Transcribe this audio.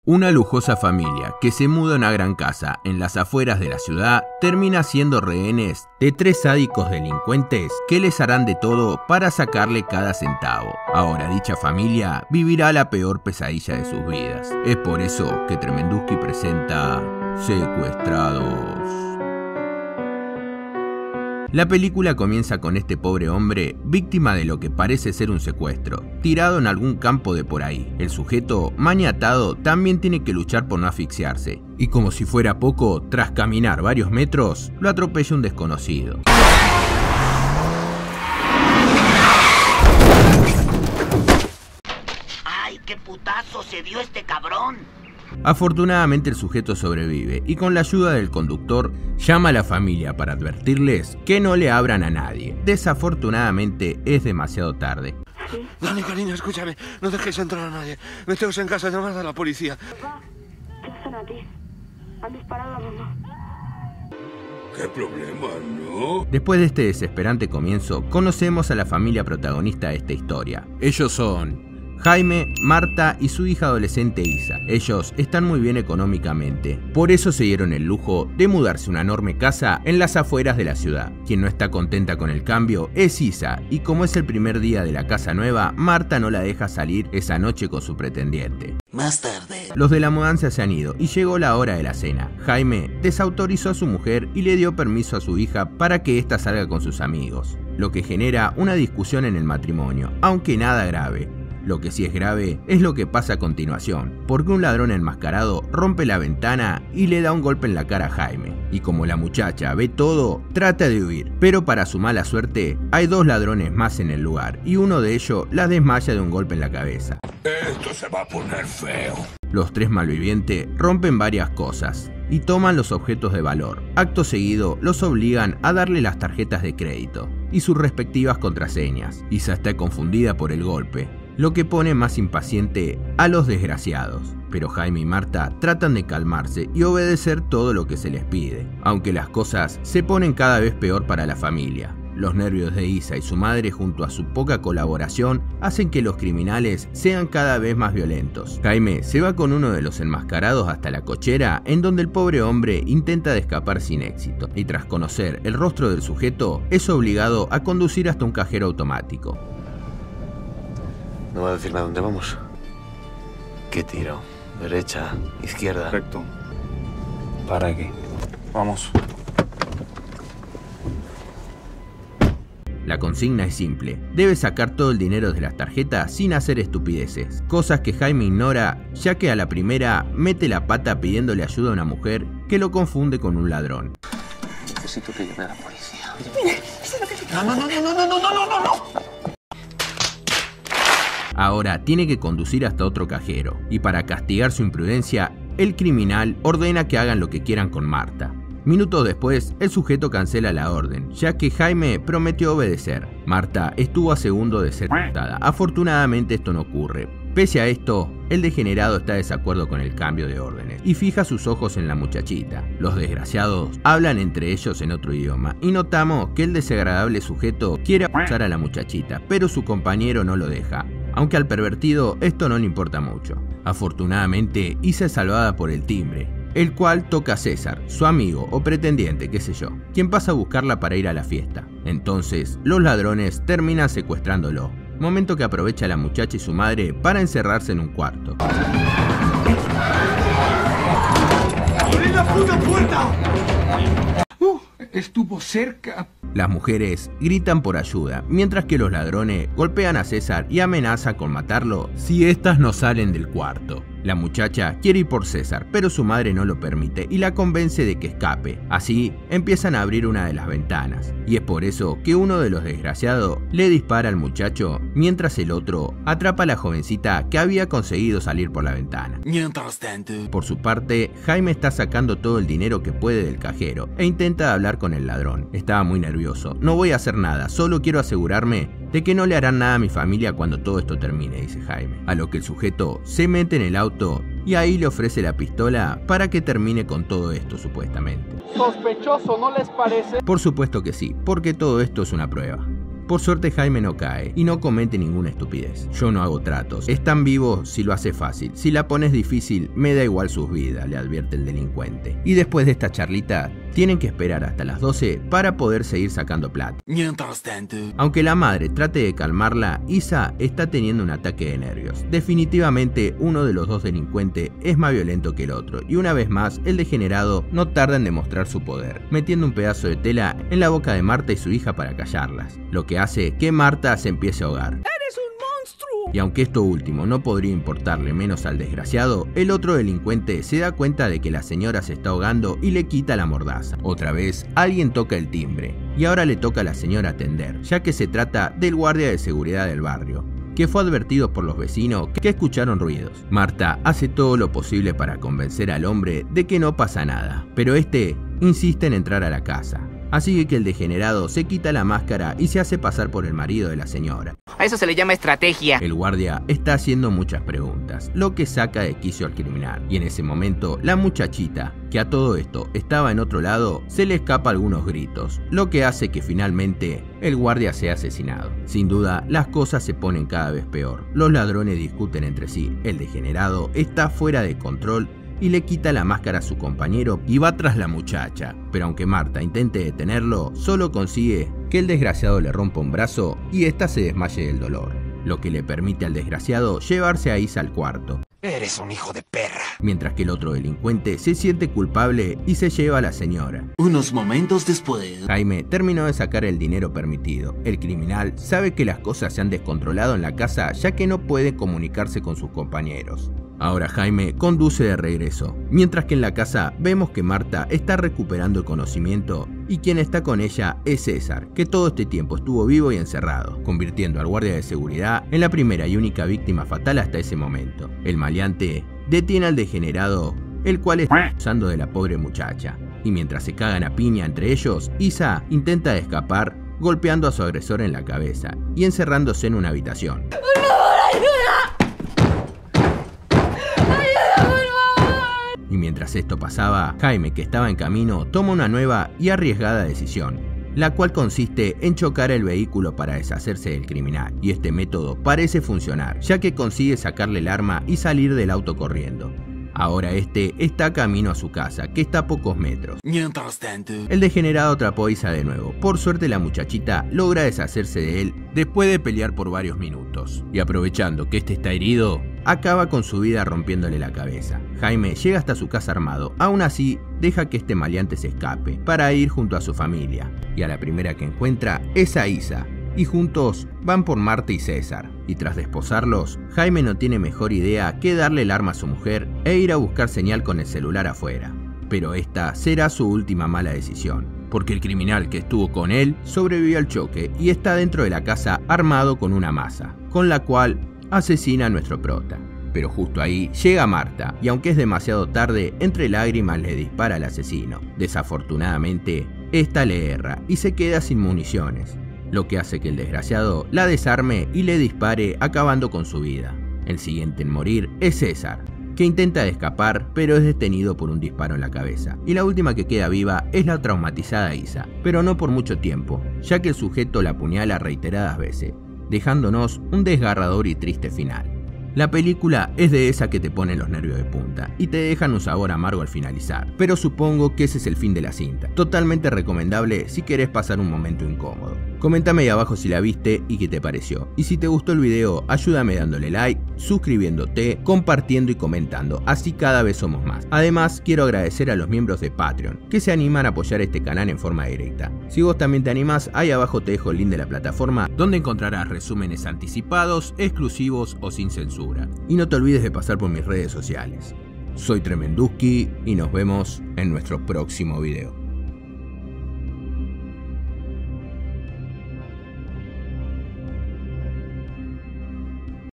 Una lujosa familia que se muda a una gran casa en las afueras de la ciudad termina siendo rehenes de 3 sádicos delincuentes que les harán de todo para sacarle cada centavo. Ahora dicha familia vivirá la peor pesadilla de sus vidas. Es por eso que Tremenduski presenta Secuestrados. La película comienza con este pobre hombre víctima de lo que parece ser un secuestro, tirado en algún campo de por ahí. El sujeto, maniatado, también tiene que luchar por no asfixiarse, y como si fuera poco, tras caminar varios metros, lo atropella un desconocido. ¡Ay, qué putazo se dio este cabrón! Afortunadamente el sujeto sobrevive y con la ayuda del conductor llama a la familia para advertirles que no le abran a nadie. Desafortunadamente es demasiado tarde. Dani, cariño, escúchame, no dejes entrar a nadie. Meteos en casa, llamad a la policía. Papá, ¿qué hacen aquí? Han disparado a mamá. ¿Qué problema, no? Después de este desesperante comienzo, conocemos a la familia protagonista de esta historia. Ellos son Jaime, Marta y su hija adolescente Isa. Ellos están muy bien económicamente, por eso se dieron el lujo de mudarse a una enorme casa en las afueras de la ciudad. Quien no está contenta con el cambio es Isa, y como es el primer día de la casa nueva, Marta no la deja salir esa noche con su pretendiente. Más tarde. Los de la mudanza se han ido y llegó la hora de la cena. Jaime desautorizó a su mujer y le dio permiso a su hija para que ésta salga con sus amigos, lo que genera una discusión en el matrimonio, aunque nada grave. Lo que sí es grave es lo que pasa a continuación, porque un ladrón enmascarado rompe la ventana y le da un golpe en la cara a Jaime. Y como la muchacha ve todo, trata de huir, pero para su mala suerte hay 2 ladrones más en el lugar y uno de ellos la desmaya de un golpe en la cabeza. Esto se va a poner feo. Los 3 malvivientes rompen varias cosas y toman los objetos de valor. Acto seguido los obligan a darle las tarjetas de crédito y sus respectivas contraseñas. Isa está confundida por el golpe, lo que pone más impaciente a los desgraciados. Pero Jaime y Marta tratan de calmarse y obedecer todo lo que se les pide, aunque las cosas se ponen cada vez peor para la familia. Los nervios de Isa y su madre junto a su poca colaboración hacen que los criminales sean cada vez más violentos. Jaime se va con uno de los enmascarados hasta la cochera, en donde el pobre hombre intenta de escapar sin éxito, y tras conocer el rostro del sujeto es obligado a conducir hasta un cajero automático. ¿No va a decirme a dónde vamos? ¿Qué tiro? ¿Derecha? ¿Izquierda? Recto. ¿Para qué? Vamos. La consigna es simple, debe sacar todo el dinero de las tarjetas sin hacer estupideces, cosas que Jaime ignora, ya que a la primera mete la pata pidiéndole ayuda a una mujer que lo confunde con un ladrón. Necesito que llame a la policía. Mire, eso es lo que te... No. Ahora tiene que conducir hasta otro cajero, y para castigar su imprudencia, el criminal ordena que hagan lo que quieran con Marta. Minutos después, el sujeto cancela la orden, ya que Jaime prometió obedecer. Marta estuvo a segundo de ser matada. Afortunadamente esto no ocurre. Pese a esto, el degenerado está de desacuerdo con el cambio de órdenes y fija sus ojos en la muchachita. Los desgraciados hablan entre ellos en otro idioma y notamos que el desagradable sujeto quiere abusar a la muchachita, pero su compañero no lo deja. Aunque al pervertido esto no le importa mucho. Afortunadamente, Isa es salvada por el timbre, el cual toca a César, su amigo o pretendiente, qué sé yo, quien pasa a buscarla para ir a la fiesta. Entonces, los ladrones terminan secuestrándolo, momento que aprovecha la muchacha y su madre para encerrarse en un cuarto. ¡Abrid la puta puerta! Estuvo cerca. Las mujeres gritan por ayuda, mientras que los ladrones golpean a César y amenazan con matarlo si éstas no salen del cuarto. La muchacha quiere ir por César, pero su madre no lo permite y la convence de que escape. Así empiezan a abrir una de las ventanas, y es por eso que uno de los desgraciados le dispara al muchacho, mientras el otro atrapa a la jovencita que había conseguido salir por la ventana. Mientras tanto, Por su parte, Jaime está sacando todo el dinero que puede del cajero e intenta hablar con el ladrón. Estaba muy nervioso. No voy a hacer nada, solo quiero asegurarme de que no le harán nada a mi familia cuando todo esto termine, dice Jaime. A lo que el sujeto se mete en el auto y ahí le ofrece la pistola para que termine con todo esto supuestamente. Sospechoso, ¿no les parece? Por supuesto que sí, porque todo esto es una prueba. Por suerte Jaime no cae y no comete ninguna estupidez. Yo no hago tratos, están vivos si lo hace fácil, si la pones difícil me da igual sus vidas, le advierte el delincuente. Y después de esta charlita, tienen que esperar hasta las 12 para poder seguir sacando plata. Mientras tanto, Aunque la madre trate de calmarla, Isa está teniendo un ataque de nervios. Definitivamente uno de los dos delincuentes es más violento que el otro y una vez más el degenerado no tarda en demostrar su poder, metiendo un pedazo de tela en la boca de Marta y su hija para callarlas, lo que hace que Marta se empiece a ahogar. Y aunque esto último no podría importarle menos al desgraciado, el otro delincuente se da cuenta de que la señora se está ahogando y le quita la mordaza. Otra vez, alguien toca el timbre, y ahora le toca a la señora atender, ya que se trata del guardia de seguridad del barrio, que fue advertido por los vecinos que escucharon ruidos. Marta hace todo lo posible para convencer al hombre de que no pasa nada, pero este insiste en entrar a la casa. Así que el degenerado se quita la máscara y se hace pasar por el marido de la señora. A eso se le llama estrategia. El guardia está haciendo muchas preguntas, lo que saca de quicio al criminal. Y en ese momento, la muchachita, que a todo esto estaba en otro lado, se le escapa algunos gritos, lo que hace que finalmente el guardia sea asesinado. Sin duda, las cosas se ponen cada vez peor. Los ladrones discuten entre sí, el degenerado está fuera de control y le quita la máscara a su compañero y va tras la muchacha. Pero aunque Marta intente detenerlo, solo consigue que el desgraciado le rompa un brazo y ésta se desmaye del dolor, lo que le permite al desgraciado llevarse a Isa al cuarto. eres un hijo de perra. Mientras que el otro delincuente se siente culpable y se lleva a la señora. Unos momentos después. Jaime terminó de sacar el dinero permitido. El criminal sabe que las cosas se han descontrolado en la casa ya que no puede comunicarse con sus compañeros. Ahora Jaime conduce de regreso, mientras que en la casa vemos que Marta está recuperando el conocimiento y quien está con ella es César, que todo este tiempo estuvo vivo y encerrado, convirtiendo al guardia de seguridad en la primera y única víctima fatal hasta ese momento. El maleante detiene al degenerado, el cual está abusando de la pobre muchacha, y mientras se cagan a piña entre ellos, Isa intenta escapar golpeando a su agresor en la cabeza y encerrándose en una habitación. Y mientras esto pasaba, Jaime, que estaba en camino, toma una nueva y arriesgada decisión, la cual consiste en chocar el vehículo para deshacerse del criminal. Y este método parece funcionar, ya que consigue sacarle el arma y salir del auto corriendo. Ahora este está camino a su casa, que está a pocos metros. Mientras tanto, El degenerado atrapó a Isa de nuevo. Por suerte la muchachita logra deshacerse de él después de pelear por varios minutos. Y aprovechando que este está herido, acaba con su vida rompiéndole la cabeza. Jaime llega hasta su casa armado, aún así deja que este maleante se escape para ir junto a su familia. Y a la primera que encuentra es a Isa, y juntos van por Marta y César. Y tras desposarlos, Jaime no tiene mejor idea que darle el arma a su mujer e ir a buscar señal con el celular afuera. Pero esta será su última mala decisión, porque el criminal que estuvo con él sobrevivió al choque y está dentro de la casa armado con una maza, con la cual asesina a nuestro prota. Pero justo ahí llega Marta, y aunque es demasiado tarde, entre lágrimas le dispara al asesino. Desafortunadamente, esta le erra y se queda sin municiones, lo que hace que el desgraciado la desarme y le dispare, acabando con su vida. El siguiente en morir es César, que intenta escapar pero es detenido por un disparo en la cabeza. Y la última que queda viva es la traumatizada Isa, pero no por mucho tiempo, ya que el sujeto la apuñala reiteradas veces, dejándonos un desgarrador y triste final. La película es de esa que te pone los nervios de punta y te dejan un sabor amargo al finalizar, pero supongo que ese es el fin de la cinta. Totalmente recomendable si querés pasar un momento incómodo. Coméntame ahí abajo si la viste y qué te pareció. Y si te gustó el video, ayúdame dándole like, suscribiéndote, compartiendo y comentando, así cada vez somos más. Además, quiero agradecer a los miembros de Patreon, que se animan a apoyar este canal en forma directa. Si vos también te animás, ahí abajo te dejo el link de la plataforma, donde encontrarás resúmenes anticipados, exclusivos o sin censura. Y no te olvides de pasar por mis redes sociales. Soy Tremenduski y nos vemos en nuestro próximo video.